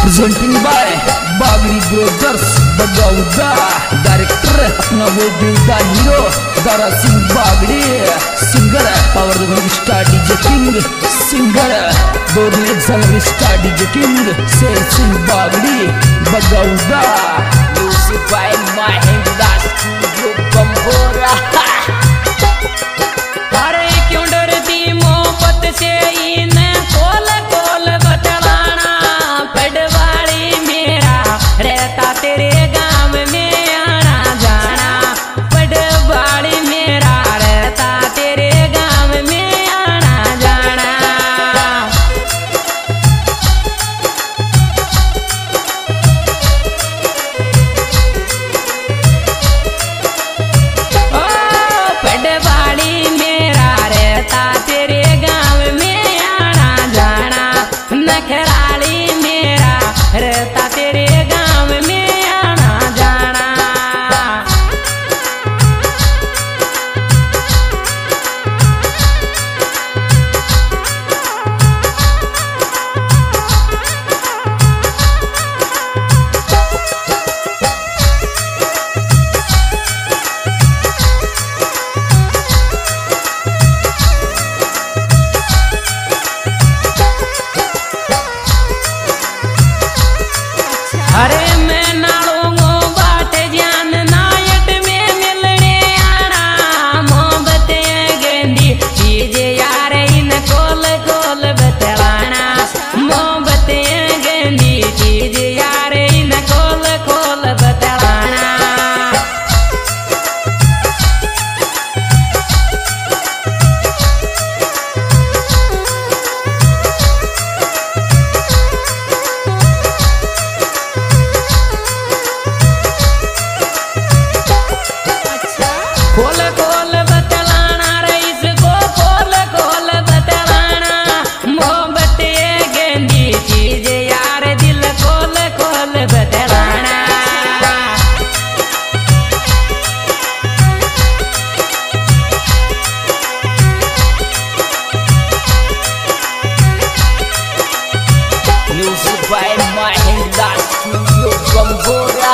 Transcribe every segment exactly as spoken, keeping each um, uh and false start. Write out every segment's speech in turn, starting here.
Presenting by Bagdi brothers Bagauda. Director अपना वो बेटा hero Dara Singh Bagdi. Singer power star DJ king. Singer दो दिन exam star DJ king Sher Singh Bagdi Bagauda. Music by Mahendra studio Bambora. अरे क्यों डरती मोहब्बत से इन्हें कोल कोल बतलाना। पडवाड़ी मेरा रहता तेरे गांव में आना जाना। पडवाड़ी मेरा रहता तेरे गांव में आना जाना। ओ पडवाड़ी मेरा रहता तेरे गांव में आना जाना। नखराली मेरा रहता तेरे गांव में आना जाना। अरे मैं नालूंगो बाट ज्ञान नायट में मिलने आना। मोहब्बतें गेंदी चीज यार इन कोल कोल बतलाना। मोहब्बतें गेंदी चीज यार इन कोल कोल बतलाना। खोल खोल बतलाना रईस को खोल खोल बतलाना। मोहब्बतें गेंदी चीज यार दिल खोल खोल बतलाना। Music by Mahendra studio Bambora.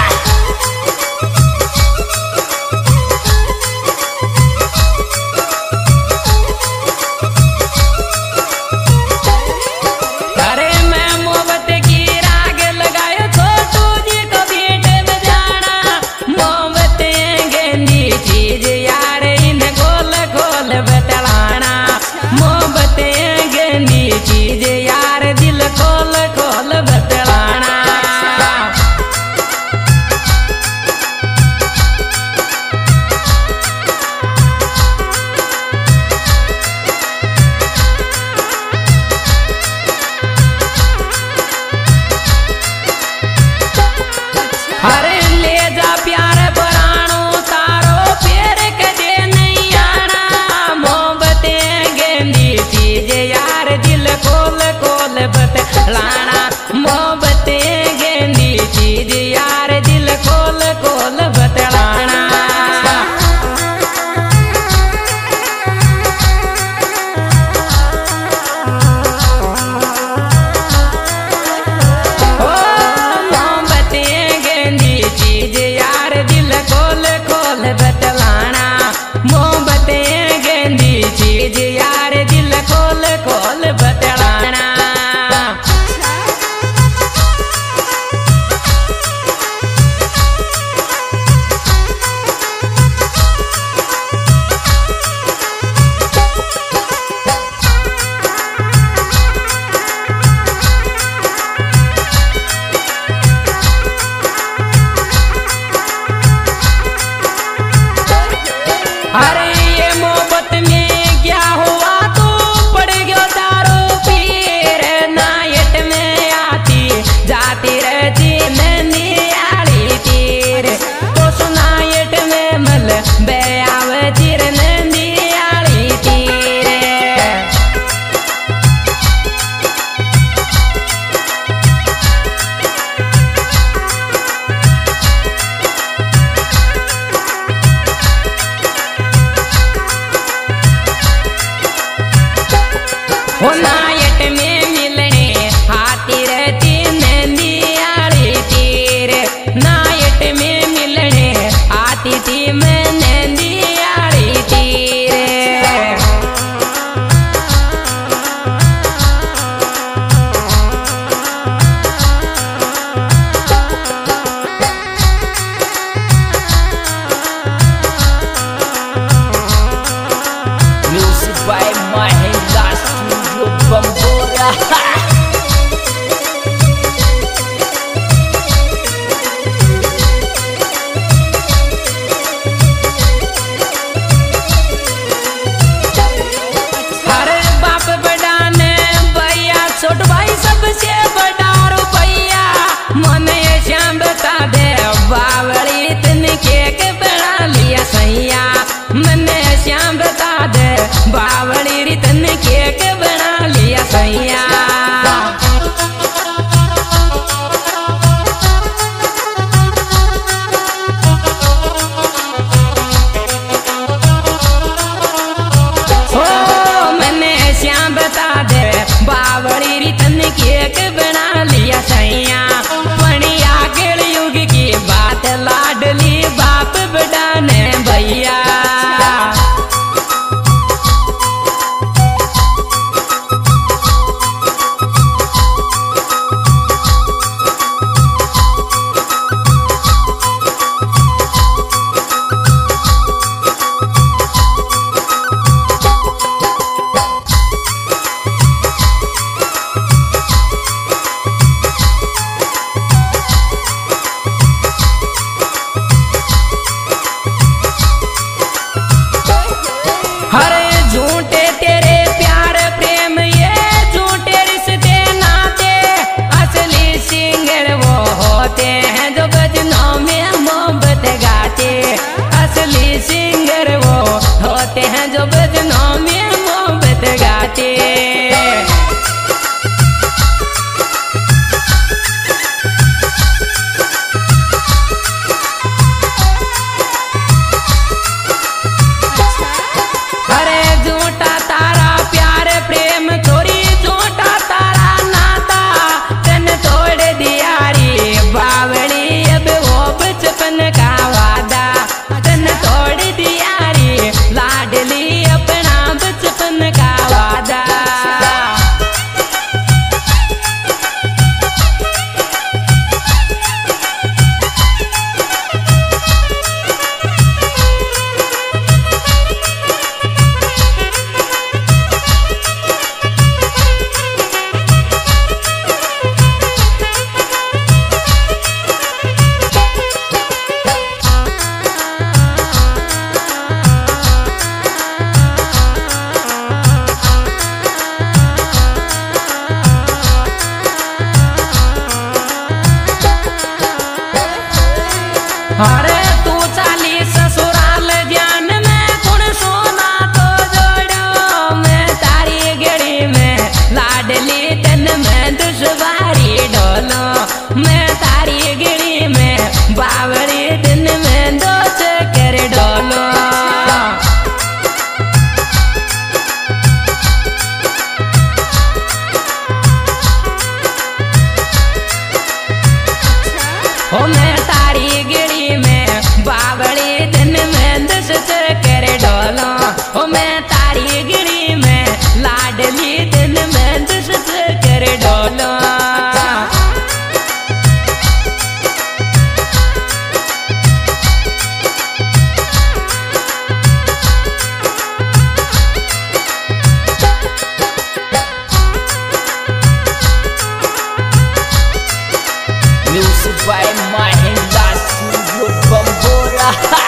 अरे मैं मोहब्बत की राग लगायो छोटू जी को भेंट में जाना। मोहब्बतें गेंदी चीज यार इन खोल खोल बतलाना। मोहब्बतें गेंदी चीज यार दिल खोल खोल बतलाना। अरे तू चाली ससुराल ध्यान में कुण सोना तो जोड़ो मैं तारी गेड़ी में लाडली तन में दुश्वारी डोलो मैं तारी गेड़ी में बावरी दिन में दो चक्कर डोलो ओ मैं तारी गिड़ी में बावड़ी दिन में दस चक्कर डोलो ओ मैं तारी गिड़ी में लाडली दिन में दस चक्कर डोलो Music by Mahendra Studio Bambora.